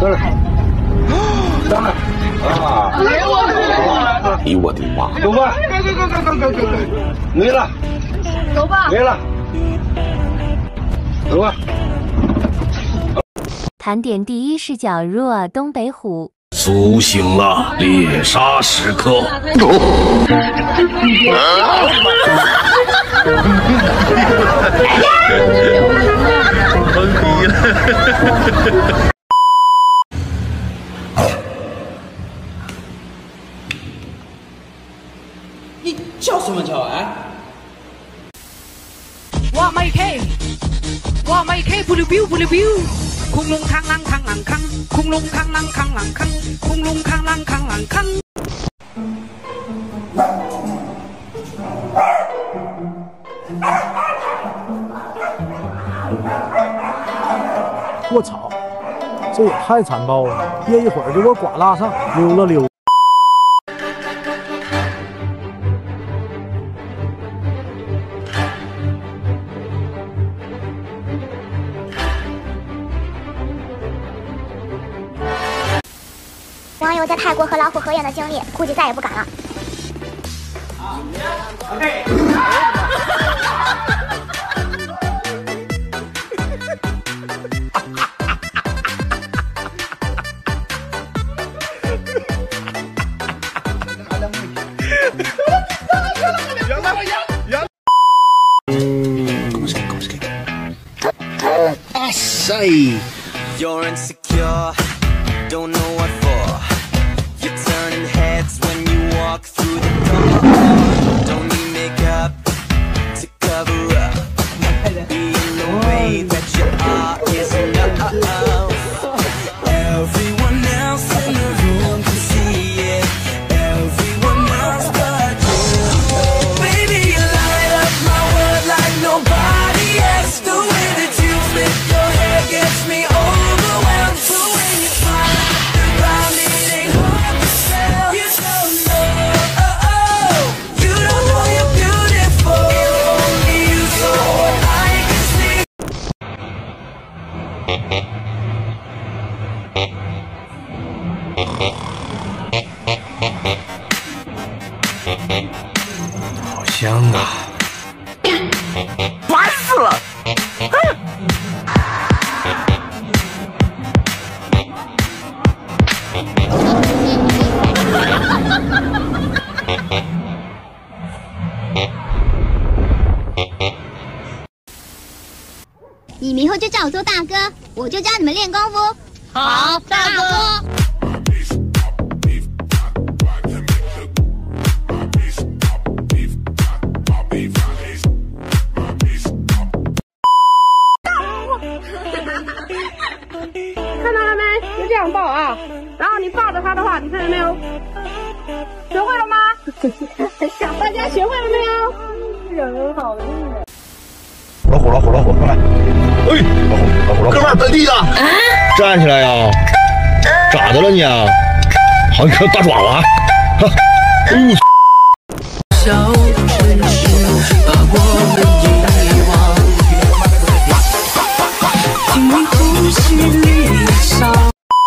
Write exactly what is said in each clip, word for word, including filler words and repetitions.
得了，得了啊！哎呦我的妈！走吧，走走走走走走走，没了， 走吧， 没了，走吧。 盘点第一视角若东北虎。 苏醒了，猎杀时刻。 懵逼了。 你叫什么叫啊？ 我ไม่เคว่าไม่เคพูดบิ้วพูดบิ้วคุงลุงข้างหลังข้างหลังข้างคุงลุงข้างหลังข้างหลังข้างคุงลุงข้างหลังข้างหลังข้าง我操，这也太残暴了！憋一会儿就给我剐拉上，溜了溜。 网友在泰国和老虎合影的经历，估计再也不敢了。 OK。 恭喜恭喜！啊塞 You're insecure, don't know what for. You're turning heads when you walk through the door. Don't need makeup to cover up. Being the way that you are is enough. Everyone else in the room can see it. Everyone else but you. Baby, you light up my world like nobody else. The way that you flip your hair gets me overwhelmed. So when you smile around me, it ain't hard to tell. You don't know, oh, oh. You don't know you're beautiful. Only you so I can see. 好香啊！烦死了！ 你们以后就叫我做大哥，我就教你们练功夫。 好，大哥。 看到了没？就这样抱啊！然后你抱着它的话，你看见没有？学会了吗？大家学会了没有？人好厉害！ 老虎，老虎，老虎，过来！哎，老虎，老虎，老虎！哥们儿，本地的，站起来呀！咋的了你啊？好，你看大爪子啊！哈，哎呦！小城市把我们遗忘，听你呼吸离伤。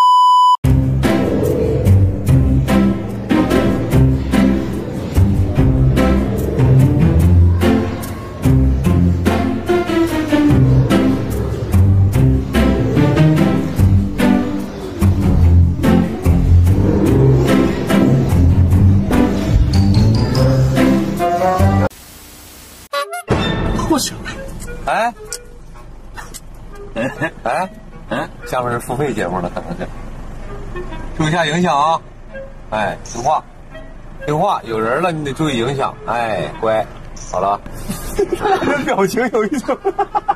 哎，哎哎嗯，下面是付费节目了，可能是。注意一下影响啊！哎，听话，听话，有人了你得注意影响。哎，乖，好了。这表情有一种。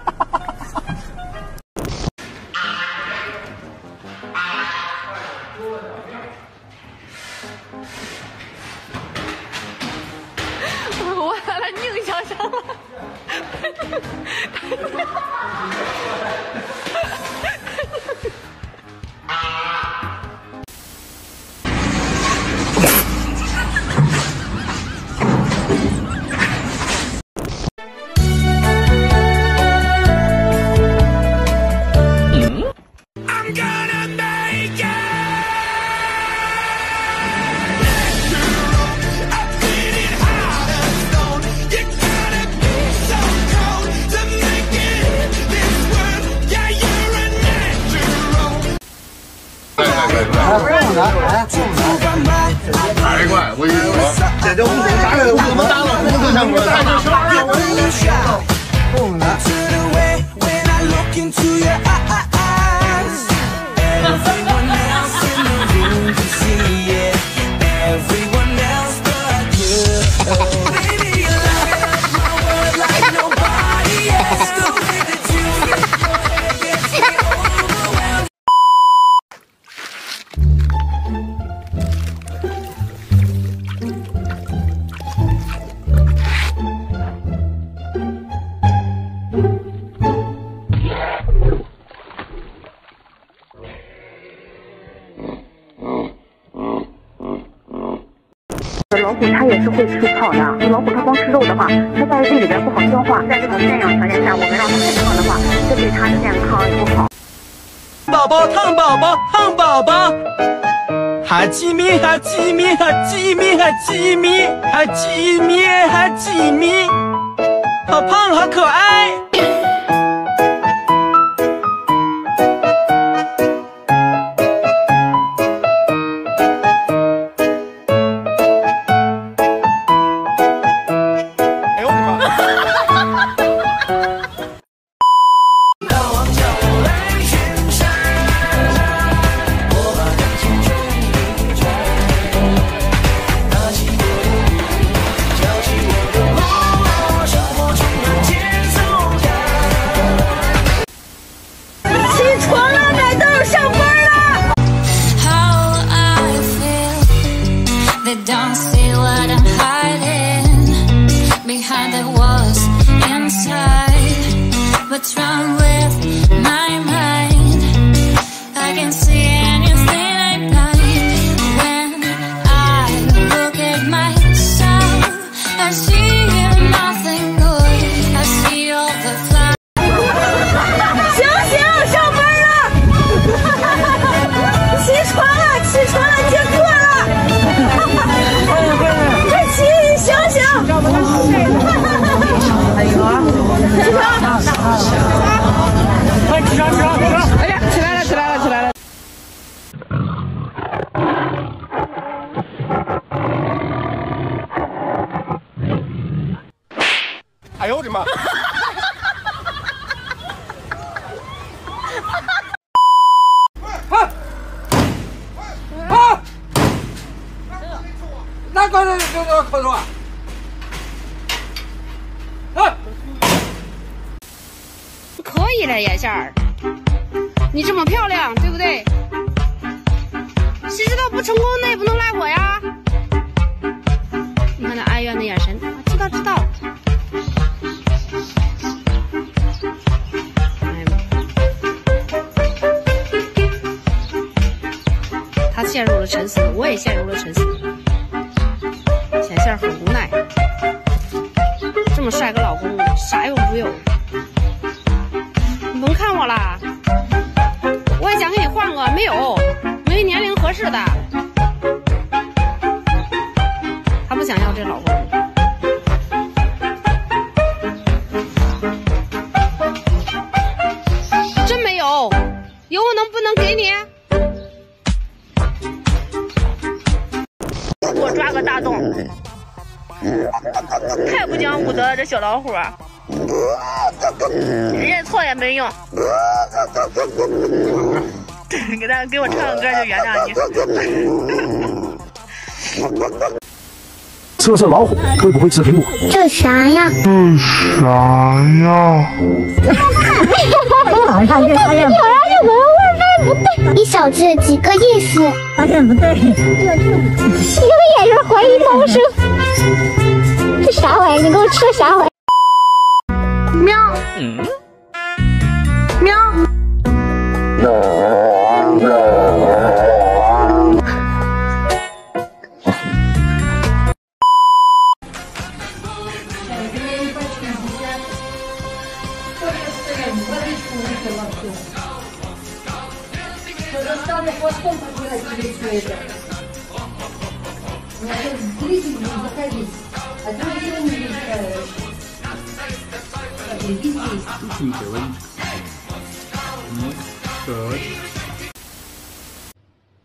我把它拧上上了。 I'm gonna make 太快！我跟你说，这就不打了，我怎么打了？我都想过来。蹦了。 老虎它也是会吃草的，老虎它光吃肉的话，它在胃里边不好消化。在这种圈养条件下，我们让它吃胖的话，这对它的健康也不好。 宝宝烫宝宝烫宝宝，哈基米哈基米哈基米哈基米哈基米哈基米，好胖好可爱。 Don't see what I'm hiding behind the walls inside. What's wrong with my mind? I can see anything I like. When I look at myself, I see nothing good. I see all the flowers. 醒醒，上班了！起床了，起床了，接课了！ 快起，醒醒！哎呦，起床！快起床，起床，起床！哎呀，起来了，起来了，起来了！ 哎呦我的妈！ 那个那个那可多。啊！ 可以了，眼线儿，你这么漂亮，对不对？谁知道不成功，那也不能赖我呀。你看那哀怨的眼神，啊，知道知道。他陷入了沉思，我也陷入了沉思。 眼线很无奈，这么帅个老公，啥用不用？你甭看我啦，我也想给你换个，没有，没年龄合适的。他不想要这老公，真没有，有我能不能给你？ 给我抓个大洞，太不讲武德了，这小老虎，认错也没用。给他给我唱个歌就原谅你。 测试老虎会不会吃苹果？ 这啥呀？ 这啥呀？ 好像是发现有人就闻味道不对，你小子几个意思？发现不对，一个眼神怀疑萌生。这啥玩意？你给我吃啥玩意？喵。嗯。喵。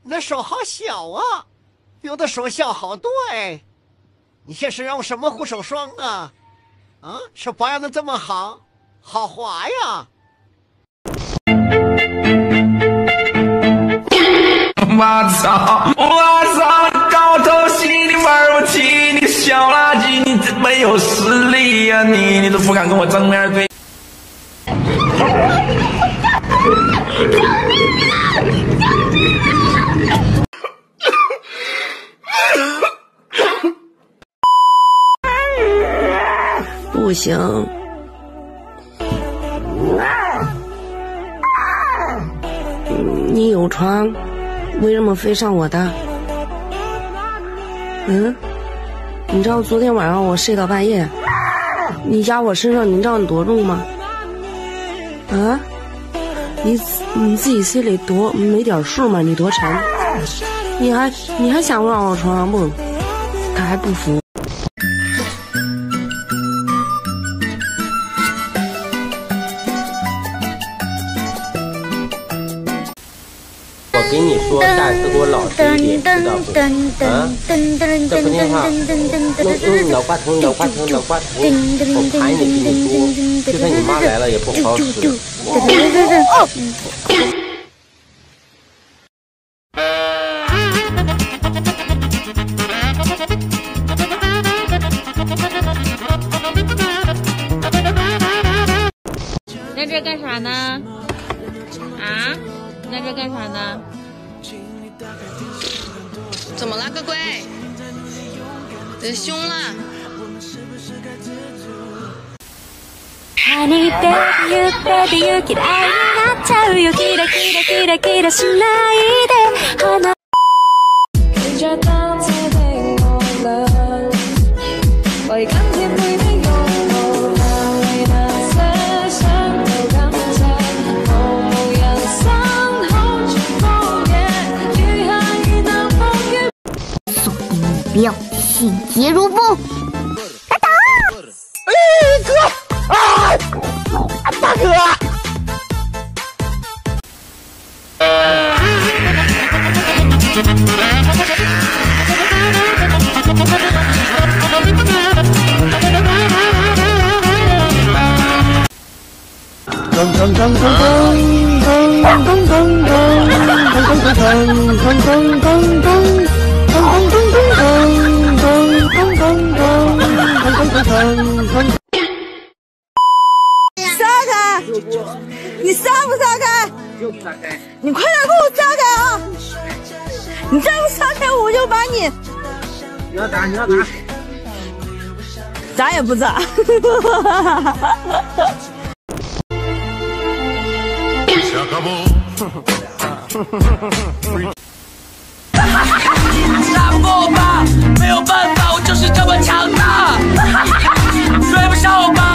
你的手好小啊，比我的手小好多哎。你现身上用什么护手霜啊？啊，手保养的这么好，好滑呀！ 我操！我操！高头戏你玩不起，你个小垃圾，你真没有实力呀、啊！你你都不敢跟我正面对。 不行，你有床，为什么非上我的？嗯，你知道昨天晚上我睡到半夜，你压我身上，你知道你多重吗？啊，你你自己心里多没点数吗？你多沉？你还你还想让我床上不？他还不服。 我跟你说，下次给我老实一点，知道不？啊，这不听话，弄弄脑瓜疼，脑瓜疼，脑瓜疼，我盘你跟你说，就算你妈来了也不好使。 在这干啥呢？啊？你在这干啥呢？ 怎么了，乖乖？别凶了。 Honey baby you baby you 길愛になっちゃうよキラキラキラキラしないで花陪着當這的我倆為今天每的擁抱讓你那些想到感謝毫無人生好絕望嘅餘下與南方與锁定目標迅捷如風打打哎哥啊大哥噔噔噔噔噔噔噔噔噔噔噔噔噔噔。 撒开！你撒不撒开？你快点给我撒开啊！你再不撒开，我就把你…… 你要打，你要打， 咋也不咋。 打不过我吧，没有办法，我就是这么强大。追不上我吧。